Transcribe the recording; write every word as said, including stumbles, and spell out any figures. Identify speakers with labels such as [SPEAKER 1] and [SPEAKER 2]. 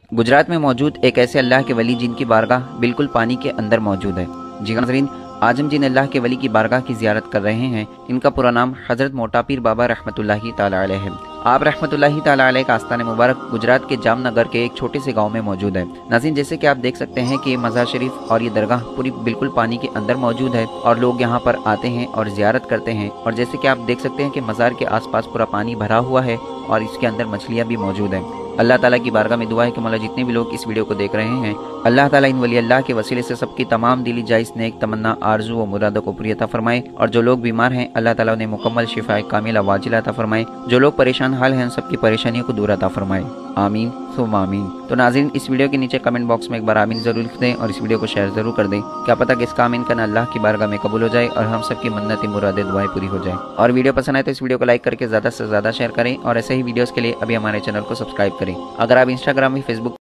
[SPEAKER 1] गुजरात में मौजूद एक ऐसे अल्लाह के वली जिनकी बारगाह बिल्कुल पानी के अंदर मौजूद है। जी हाँ नाज़रीन, आज हम जिन अल्लाह के वली की बारगाह की ज़ियारत कर रहे हैं, इनका पूरा नाम हज़रत मोटा पीर बाबा रहमतुल्लाहि ताला अलैह है। आप रहमतुल्लाहि ताला अलैह का आस्थान मुबारक गुजरात के जामनगर के एक छोटे से गांव में मौजूद है। नाज़रीन, जैसे कि आप देख सकते हैं कि ये मज़ार शरीफ और ये दरगाह पूरी बिल्कुल पानी के अंदर मौजूद है और लोग यहाँ पर आते हैं और ज़ियारत करते हैं। और जैसे कि आप देख सकते हैं कि मज़ार के आसपास पूरा पानी भरा हुआ है और इसके अंदर मछलियाँ भी मौजूद हैं। अल्लाह ताला की बारगाह में दुआ है कि मौला जितने भी लोग इस वीडियो को देख रहे हैं, अल्लाह ताला इन वली अल्लाह के वसीले से सबकी तमाम दिली जायज़ नेक तमन्ना आरज़ू व मुरादों को पूरी अता फरमाए। और जो लोग बीमार हैं, अल्लाह ताला उन्हें मुकम्मल शिफाए कामिला वाजिला अता फरमाए। जो लोग परेशान हाल हैं, सबकी परेशानियों को दूर अता फरमाए। आमीन सुम्मा आमीन। तो नाज़रीन, इस वीडियो के नीचे कमेंट बॉक्स में एक बार आमीन ज़रूर लिख दें और इस वीडियो को शेयर ज़रूर कर दें। क्या पता कि इसका आमीन करना अल्लाह की बारगाह में कबूल हो जाए और हम सबकी मन्नतें मुरादें दुआएं पूरी हो जाए। और वीडियो पसंद आए तो इस वीडियो को लाइक करके ज़्यादा से ज़्यादा शेयर करें और ऐसे ही वीडियोज़ के लिए अभी हमारे चैनल को सब्सक्राइब करें। अगर आप इंस्टाग्राम में, फेसबुक